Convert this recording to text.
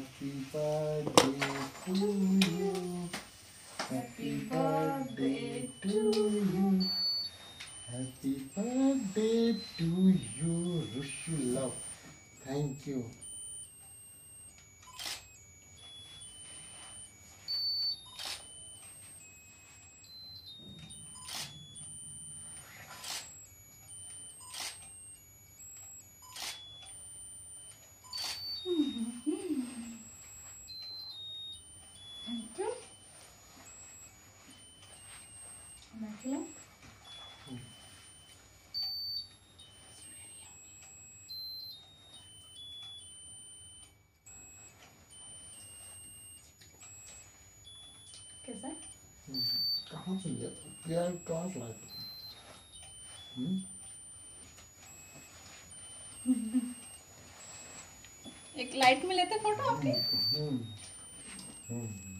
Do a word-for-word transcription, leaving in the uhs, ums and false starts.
Happy birthday to you. Happy birthday to you. Happy birthday to you. Wish you love. Thank you. कैसा? कहाँ से लिया था? यार कहाँ से लाया था? एक लाइट में लेते फोटो आपके? हम्म हम्म